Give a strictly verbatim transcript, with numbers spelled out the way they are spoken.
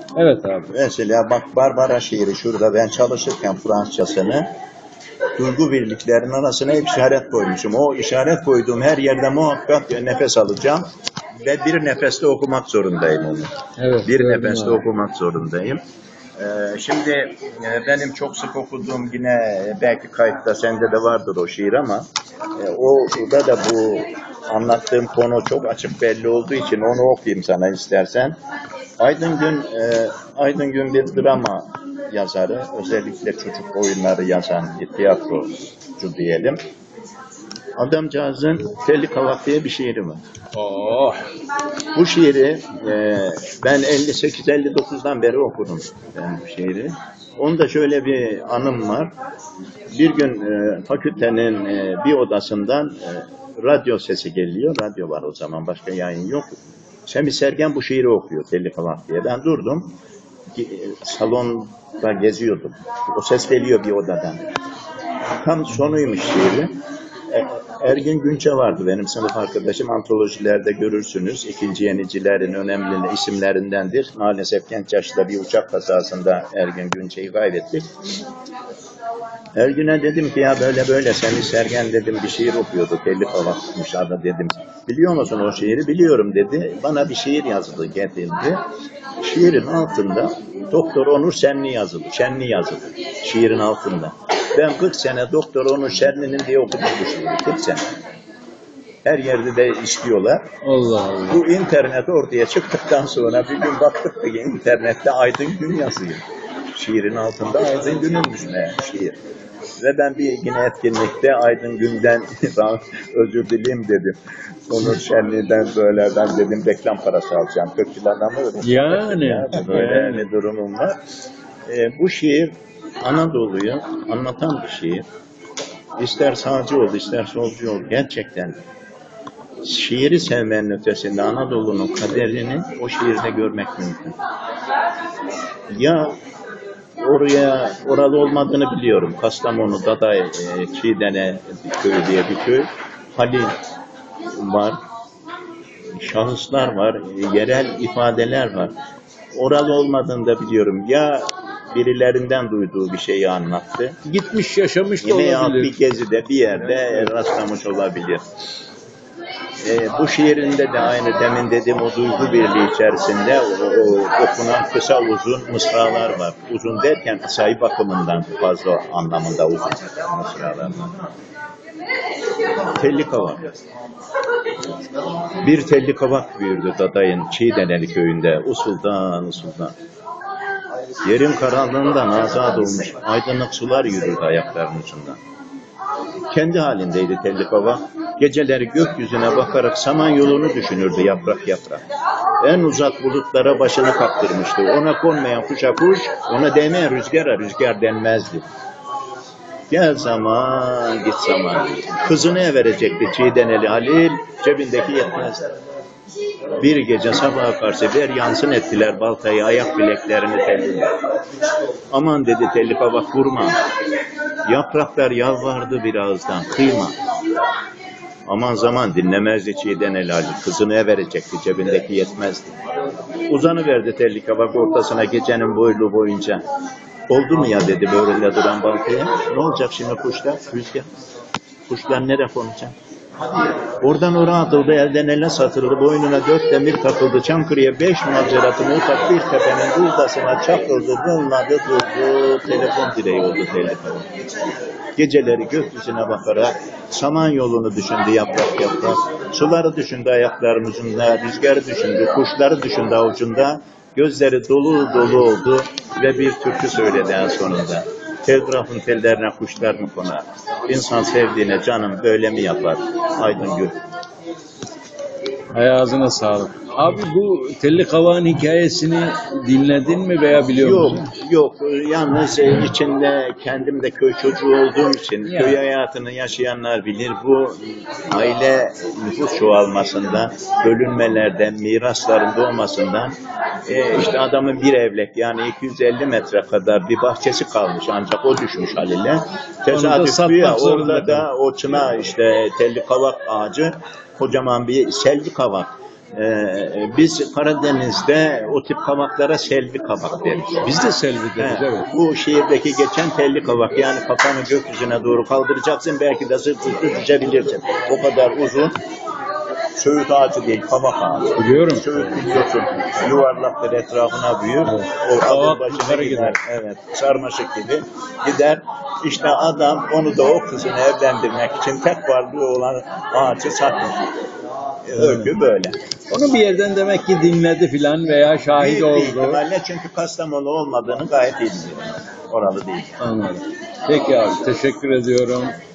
Evet abi. Mesela bak Barbara şiiri şurada ben çalışırken Fransızcasını duygu birliklerinin arasına hep işaret koymuşum. O işaret koyduğum her yerde muhakkak nefes alacağım ve bir nefeste okumak zorundayım onu. Evet, Bir gördüm nefeste abi. okumak zorundayım. Ee, şimdi e, benim çok sık okuduğum yine e, belki kayıtta sende de vardır o şiir ama e, o da da bu anlattığım konu çok açık belli olduğu için onu okuyayım sana istersen. Aydın Gün, e, Aydın Gün bir drama yazarı, özellikle çocuk oyunları yazan bir tiyatrocu diyelim. Adamcağızın Telli Kavak diye bir şiiri var. Oh. Bu şiiri e, ben elli sekiz elli dokuzdan beri okudum ben bu şiiri. Onda şöyle bir anım var. Bir gün e, fakültenin e, bir odasından e, radyo sesi geliyor. Radyo var o zaman, başka yayın yok. Semih Sergen bu şiiri okuyor Telli Kavak diye. Ben durdum. E, salonda geziyordum. O ses geliyor bir odadan. Tam sonuymuş şiiri. Ergin Günçe vardı benim sınıf arkadaşım. Antolojilerde görürsünüz. İkinci yenicilerin önemli isimlerindendir. Maalesef genç yaşta bir uçak kazasında Ergin Günçe'yi kaybettik. Ergün'e dedim ki ya böyle böyle Semih Sergen dedim bir şiir okuyordu. Telli Kavak'mış adı dedim. Biliyor musun o şiiri? Biliyorum dedi. Bana bir şiir yazdı, getirdi. Şiirin altında Doktor Onur Şenli yazılı. Şenli yazılı. Şiirin altında. Ben kırk sene Doktor Onur Şenli'nin diye okudum bu şiiri. kırk sene. Her yerde de işliyorlar. Allah Allah. Bu internet ortaya çıktıktan sonra bir gün baktık ki internette Aydın Gün yazıyor. Şiirin altında Aydın Gün'ünmüş meğer şiir. Ve ben bir yine etkinlikte Aydın Gün'den özür dileyim dedim. Onur Şenli'den böyle ben dedim reklam parası alacağım. kırk yıl adamı yani, ya, böyle yani. bir durumum var. E, bu şiir Anadolu'yu anlatan bir şiir. İster sağcı ol, ister solcu ol. Gerçekten şiiri sevmenin ötesinde Anadolu'nun kaderini o şiirde görmek mümkün. Ya oraya oralı olmadığını biliyorum. Kastamonu, Daday, e, Çiğdene köyü diye bir köy. Halil var, şahıslar var, e, yerel ifadeler var. Oralı olmadığını da biliyorum. Ya birilerinden duyduğu bir şeyi anlattı. Gitmiş yaşamış da Yine olabilir. bir gezide bir yerde rastlamış olabilir. E, bu şiirinde de aynı demin dediğim o duygu birliği içerisinde o, o, okunan kısa uzun mısralar var. Uzun derken sayı bakımından fazla anlamında uzun mısralar var. Telli Kavak. Bir telli kavak büyürdü Daday'ın Çiğdeneli köyünde usuldan usuldan. Yerin karanlığından azad olmuş aydınlık sular yürürdü ayaklarının ucundan. Kendi halindeydi telli kavak. Geceleri gökyüzüne bakarak samanyolunu düşünürdü yaprak yaprak. En uzak bulutlara başını kaptırmıştı. Ona konmayan kuşa kuş, ona değmeyen rüzgara rüzgar denmezdi. Gel zaman, git zaman. Kızını verecekti Çiğdeneli Halil, cebindeki yetmezdi. Bir gece sabaha karşı ver yansın ettiler baltayı, ayak bileklerini telliler. Aman dedi telli kavak vurma. Yapraklar yalvardı bir ağızdan, kıyma. Aman zaman dinlemezdi Çiğdeneli Halil, kızını verecekti, cebindeki yetmezdi. Uzanıverdi telli kavak ortasına gecenin boylu boyunca. Oldu mu ya dedi böyle duran baltaya. Ne olacak şimdi kuşlar? Rüzgar. Kuşlar nereye konacak? Oradan oraya atıldı, elden ele satıldı, boynuna dört demir takıldı, Çankırı'ya beş maceratını ufak bir tepenin buğdasına çakıldı, dınladı, durdu, telefon direği oldu telefon. Geceleri gökyüzüne bakarak saman yolunu düşündü yaprak yaprak, suları düşündü ayaklarının ucunda, rüzgarı düşündü, kuşları düşündü avucunda, gözleri dolu dolu oldu ve bir türkü söyledi en sonunda. Telgrafın tellerine kuşlar mı konar? İnsan sevdiğine canım böyle mi yapar? Aydın Gün. Ayağına sağlık. Abi bu Telli Kavak'ın hikayesini dinledin mi veya biliyor Yok, musun? yok. Yalnız içinde kendim de köy çocuğu olduğum için Ya. köy hayatını yaşayanlar bilir. Bu aile nüfus çoğalmasından, bölünmelerden, mirasların doğmasından e, işte adamın bir evlek yani iki yüz elli metre kadar bir bahçesi kalmış ancak o düşmüş Halil'e. Tesadüf ya orada da o çına işte Telli Kavak ağacı kocaman bir selvi kavak. Ee, biz Karadeniz'de o tip kavaklara selvi kavak deriz. Biz de selvi deriz, He, evet. Bu şiirdeki geçen telli kavak, yani kafanı gökyüzüne doğru kaldıracaksın, belki de sırt üstü düşebilirsin. O kadar uzun. Söğüt ağacı değil, kavak ağacı. Biliyorum. Söğüt biliyorsun, yuvarlaktır, etrafına büyür. Evet. O Kavak adı başına yukarı gider. gider. Evet, sarmaşık gibi gider. İşte adam onu da o kızını evlendirmek için tek varlığı olan ağacı satmış. E, Öykü böyle. Onu bir yerden demek ki dinledi filan veya şahit Büyük bir oldu. ihtimalle, çünkü Kastamonu olmadığını gayet iyi biliyorum. Oralı değil. Anladım. Peki abi, teşekkür ediyorum.